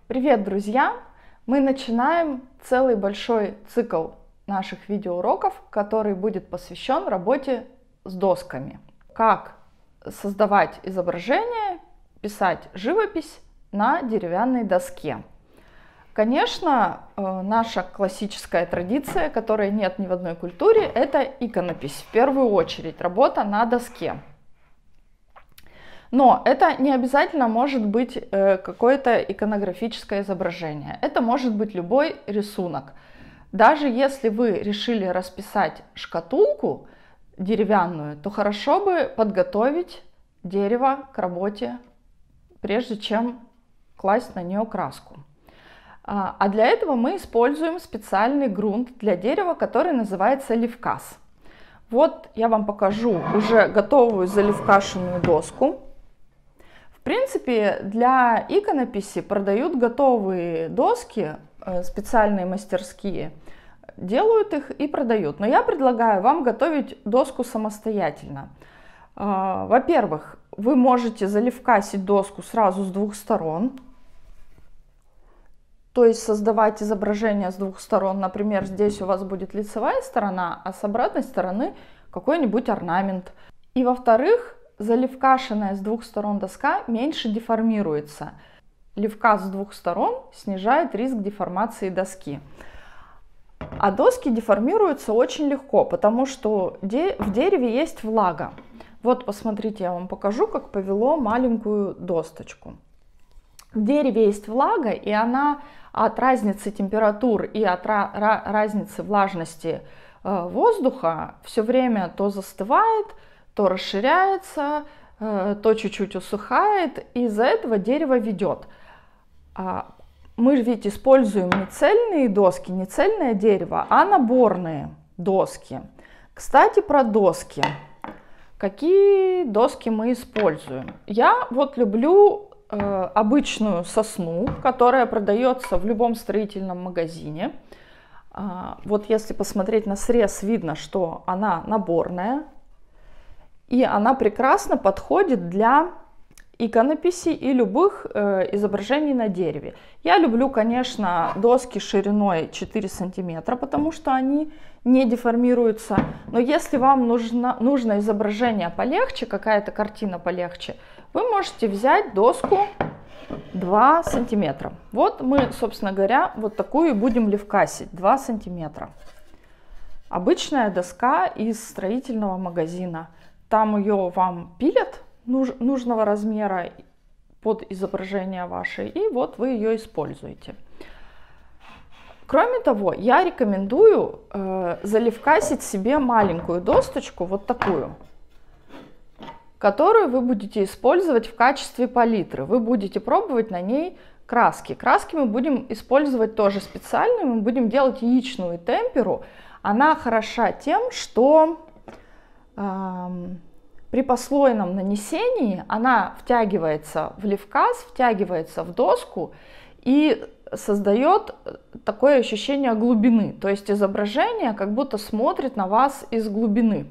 Привет, друзья! Мы начинаем целый большой цикл наших видеоуроков, который будет посвящен работе с досками. Как создавать изображение, писать живопись на деревянной доске. Конечно, наша классическая традиция, которой нет ни в одной культуре, это иконопись. В первую очередь, работа на доске. Но это не обязательно может быть какое-то иконографическое изображение. Это может быть любой рисунок. Даже если вы решили расписать шкатулку деревянную, то хорошо бы подготовить дерево к работе, прежде чем класть на нее краску. А для этого мы используем специальный грунт для дерева, который называется левкас. Вот я вам покажу уже готовую залевкашенную доску. В принципе, для иконописи продают готовые доски, специальные мастерские, делают их и продают. Но я предлагаю вам готовить доску самостоятельно. Во-первых, вы можете залевкасить доску сразу с двух сторон, то есть создавать изображение с двух сторон. Например, здесь у вас будет лицевая сторона, а с обратной стороны какой-нибудь орнамент. И во-вторых, залевкашенная с двух сторон доска меньше деформируется. Левкас с двух сторон снижает риск деформации доски. А доски деформируются очень легко, потому что в дереве есть влага. Вот посмотрите, я вам покажу, как повело маленькую досточку. В дереве есть влага, и она от разницы температур и от разницы влажности воздуха все время то застывает, то расширяется, то чуть-чуть усыхает, и из-за этого дерево ведет. Мы ведь используем не цельные доски, не цельное дерево, а наборные доски. Кстати, про доски. Какие доски мы используем? Я вот люблю обычную сосну, которая продается в любом строительном магазине. Вот если посмотреть на срез, видно, что она наборная. И она прекрасно подходит для иконописи и любых изображений на дереве. Я люблю, конечно, доски шириной 4 сантиметра, потому что они не деформируются. Но если вам нужно изображение полегче, какая-то картина полегче, вы можете взять доску 2 сантиметра. Вот мы, собственно говоря, вот такую будем левкасить, 2 сантиметра. Обычная доска из строительного магазина. Там ее вам пилят нужного размера под изображение ваше, и вот вы ее используете. Кроме того, я рекомендую залевкасить себе маленькую досточку, вот такую, которую вы будете использовать в качестве палитры. Вы будете пробовать на ней краски. Краски мы будем использовать тоже специальные, мы будем делать яичную темперу. Она хороша тем, что при послойном нанесении она втягивается в левкас, втягивается в доску и создает такое ощущение глубины. То есть изображение как будто смотрит на вас из глубины.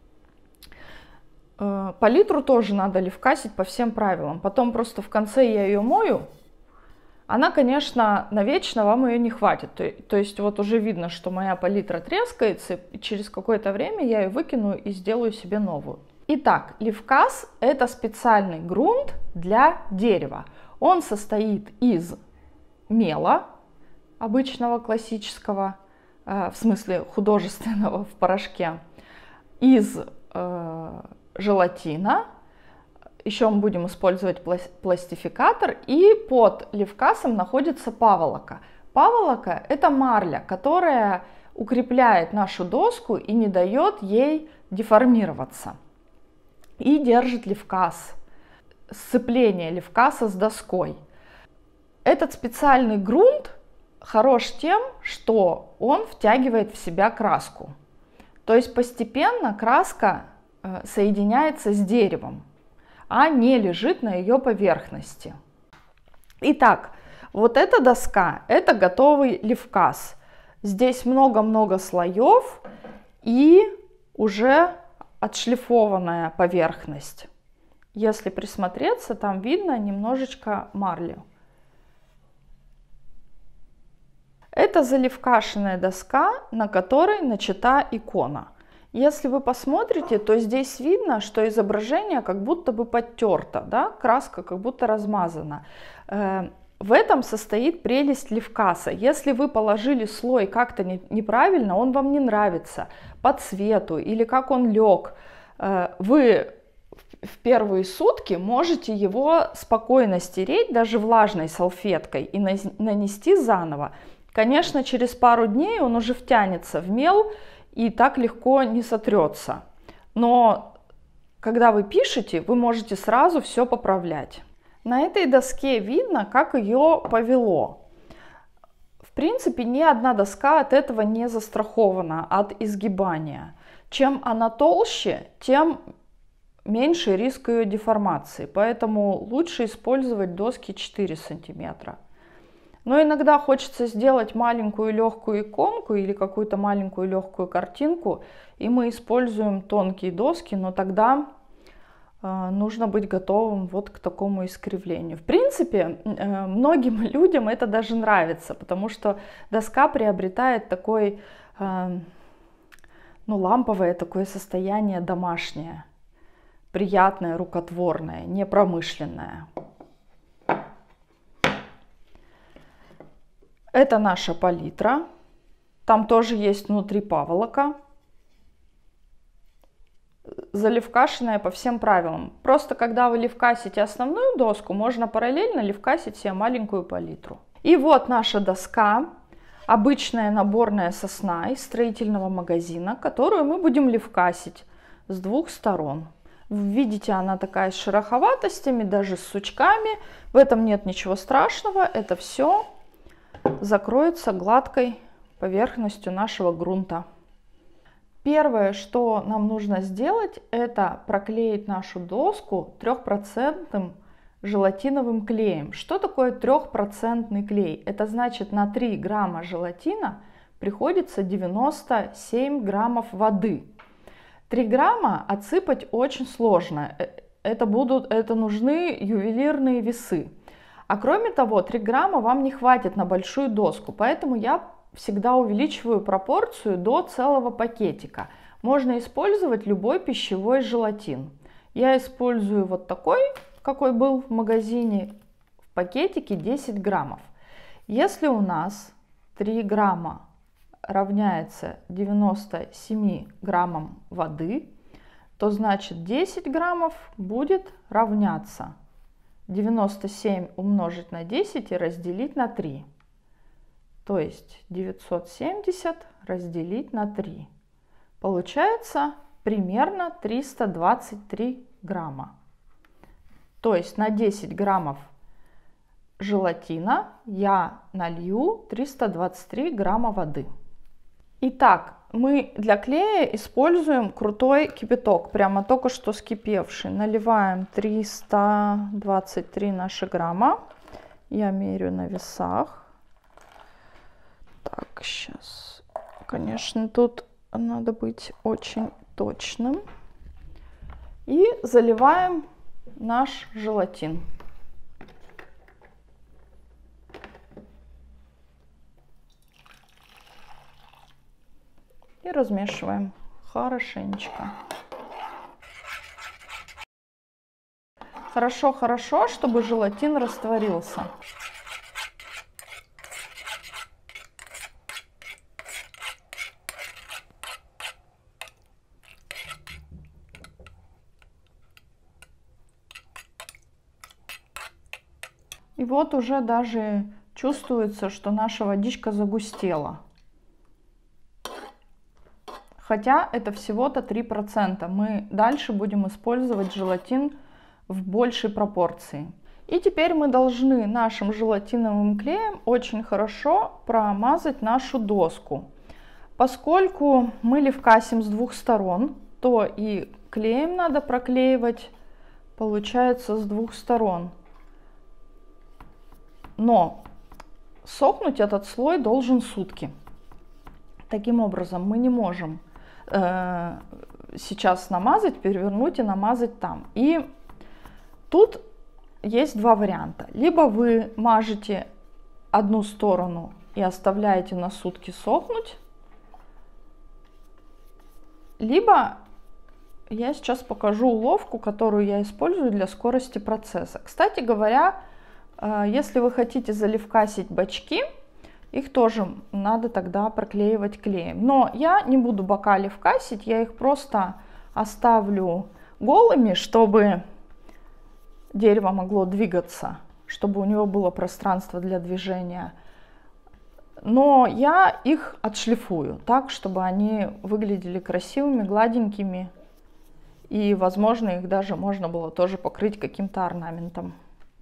Палитру тоже надо левкасить по всем правилам. Потом просто в конце я ее мою. Она, конечно, навечно вам ее не хватит. То есть вот уже видно, что моя палитра трескается, и через какое-то время я ее выкину и сделаю себе новую. Итак, левкас – это специальный грунт для дерева. Он состоит из мела, обычного классического, в смысле художественного в порошке, из желатина. Еще мы будем использовать пластификатор, и под левкасом находится паволока. Паволока – это марля, которая укрепляет нашу доску и не дает ей деформироваться. И держит левкас, сцепление левкаса с доской. Этот специальный грунт хорош тем, что он втягивает в себя краску. То есть постепенно краска соединяется с деревом, а не лежит на ее поверхности. Итак, вот эта доска – это готовый левкас. Здесь много-много слоев и уже отшлифованная поверхность. Если присмотреться, там видно немножечко марли. Это заливкашенная доска, на которой начата икона. Если вы посмотрите, то здесь видно, что изображение как будто бы подтерто, да? Краска как будто размазана. В этом состоит прелесть левкаса. Если вы положили слой как-то неправильно, он вам не нравится по цвету или как он лег, вы в первые сутки можете его спокойно стереть даже влажной салфеткой и нанести заново. Конечно, через пару дней он уже втянется в мел и так легко не сотрется. Но когда вы пишете, вы можете сразу все поправлять. На этой доске видно, как ее повело. В принципе, ни одна доска от этого не застрахована, от изгибания. Чем она толще, тем меньше риск ее деформации. Поэтому лучше использовать доски 4 сантиметра. Но иногда хочется сделать маленькую легкую иконку или какую-то маленькую легкую картинку, и мы используем тонкие доски, но тогда нужно быть готовым вот к такому искривлению. В принципе, многим людям это даже нравится, потому что доска приобретает такое, ламповое такое состояние домашнее, приятное, рукотворное, не промышленное. Это наша палитра. Там тоже есть внутри паволока. Заливкашенная по всем правилам. Просто когда вы ливкасите основную доску, можно параллельно ливкасить себе маленькую палитру. И вот наша доска. Обычная наборная сосна из строительного магазина, которую мы будем ливкасить с двух сторон. Видите, она такая с шероховатостями, даже с сучками. В этом нет ничего страшного. Это все закроется гладкой поверхностью нашего грунта. Первое, что нам нужно сделать, это проклеить нашу доску 3% желатиновым клеем. Что такое 3% клей? Это значит, на 3 грамма желатина приходится 97 граммов воды. 3 грамма отсыпать очень сложно. Это нужны ювелирные весы. А кроме того, 3 грамма вам не хватит на большую доску, поэтому я всегда увеличиваю пропорцию до целого пакетика. Можно использовать любой пищевой желатин. Я использую вот такой, какой был в магазине, в пакетике 10 граммов. Если у нас 3 грамма равняется 97 граммам воды, то значит 10 граммов будет равняться 97 умножить на 10 и разделить на 3. То есть 970 разделить на 3. Получается примерно 323 грамма. То есть на 10 граммов желатина я налью 323 грамма воды. Итак, мы для клея используем крутой кипяток, прямо только что вскипевший. Наливаем 323 наши грамма. Я меряю на весах. Так, сейчас, конечно, тут надо быть очень точным. И заливаем наш желатин. И размешиваем хорошенечко. Хорошо, чтобы желатин растворился. И вот уже даже чувствуется, что наша водичка загустела. Хотя это всего-то 3%. Мы дальше будем использовать желатин в большей пропорции. И теперь мы должны нашим желатиновым клеем очень хорошо промазать нашу доску. Поскольку мы ливкасим с двух сторон, то и клеем надо проклеивать, получается, с двух сторон. Но сохнуть этот слой должен сутки. Таким образом, мы не можем сейчас намазать, перевернуть и намазать там. И тут есть два варианта. Либо вы мажете одну сторону и оставляете на сутки сохнуть. Либо я сейчас покажу уловку, которую я использую для скорости процесса. Кстати говоря, если вы хотите залифкасить бачки, их тоже надо тогда проклеивать клеем. Но я не буду бока лифкасить, я их просто оставлю голыми, чтобы дерево могло двигаться, чтобы у него было пространство для движения. Но я их отшлифую так, чтобы они выглядели красивыми, гладенькими. И, возможно, их даже можно было тоже покрыть каким-то орнаментом.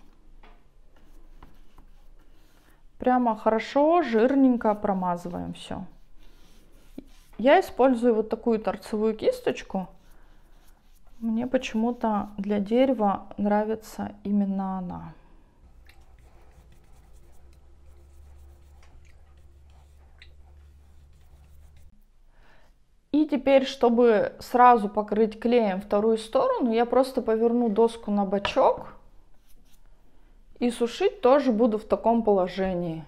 Прямо хорошо, жирненько промазываем все. Я использую вот такую торцевую кисточку. Мне почему-то для дерева нравится именно она. И теперь, чтобы сразу покрыть клеем вторую сторону, я просто поверну доску на бочок. И сушить тоже буду в таком положении.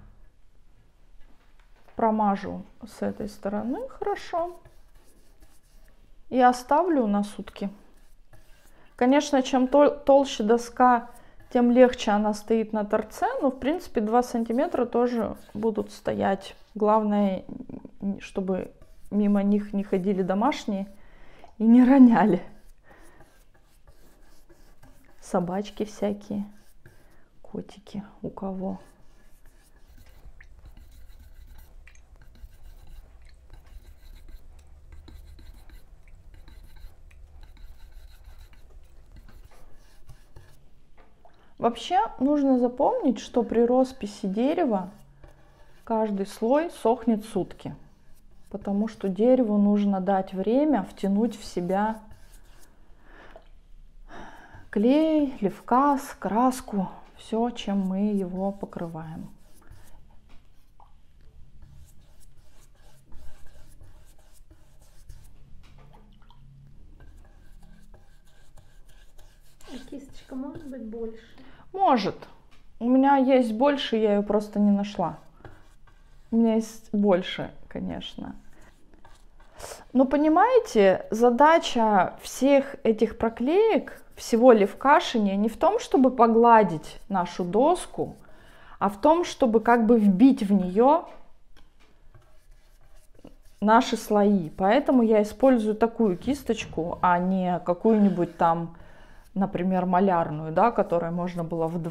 Промажу с этой стороны хорошо. И оставлю на сутки. Конечно, чем толще доска, тем легче она стоит на торце. Но, в принципе, 2 сантиметра тоже будут стоять. Главное, чтобы мимо них не ходили домашние и не роняли. Собачки всякие. Котики у кого. Вообще нужно запомнить, что при росписи дерева каждый слой сохнет сутки, потому что дереву нужно дать время втянуть в себя клей, лифкас, краску. Все, чем мы его покрываем. А кисточка может быть больше? Может. У меня есть больше, я ее просто не нашла. У меня есть больше, конечно. Но понимаете, задача всех этих проклеек, всего лифкашения не в том, чтобы погладить нашу доску, а в том, чтобы как бы вбить в нее наши слои. Поэтому я использую такую кисточку, а не какую-нибудь там, например, малярную, да, которой можно было в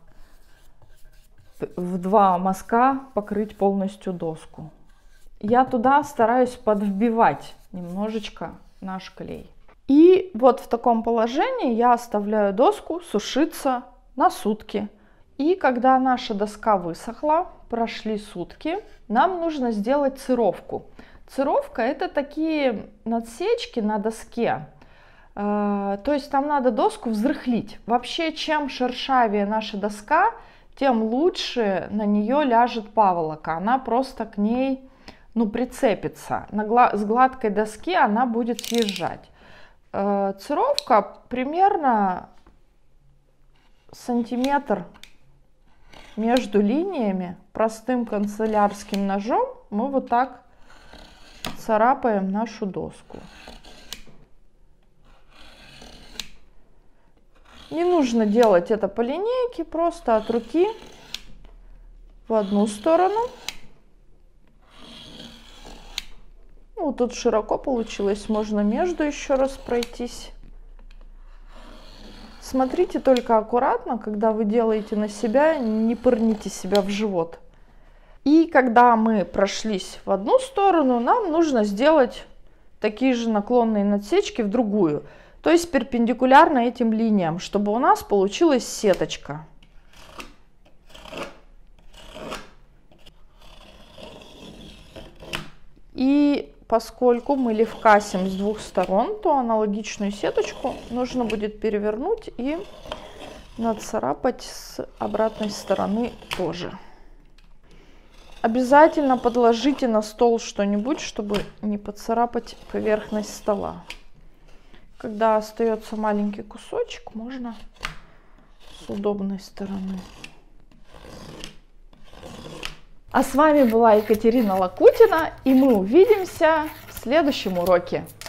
два мазка покрыть полностью доску. Я туда стараюсь подвбивать немножечко наш клей. И вот в таком положении я оставляю доску сушиться на сутки. И когда наша доска высохла, прошли сутки, нам нужно сделать цировку. Цировка — это такие надсечки на доске. То есть там надо доску взрыхлить. Вообще, чем шершавее наша доска, тем лучше на нее ляжет паволока. Она просто к ней прицепится. С гладкой доски она будет съезжать. Цировка примерно сантиметр между линиями. Простым канцелярским ножом мы вот так царапаем нашу доску. Не нужно делать это по линейке, просто от руки в одну сторону. Вот тут широко получилось, можно между еще раз пройтись. Смотрите только аккуратно, когда вы делаете на себя, не пырните себя в живот. И когда мы прошлись в одну сторону, нам нужно сделать такие же наклонные надсечки в другую. То есть перпендикулярно этим линиям, чтобы у нас получилась сеточка. И поскольку мы лифкасим с двух сторон, то аналогичную сеточку нужно будет перевернуть и нацарапать с обратной стороны тоже. Обязательно подложите на стол что-нибудь, чтобы не поцарапать поверхность стола. Когда остается маленький кусочек, можно с удобной стороны. А с вами была Екатерина Лакутина, и мы увидимся в следующем уроке.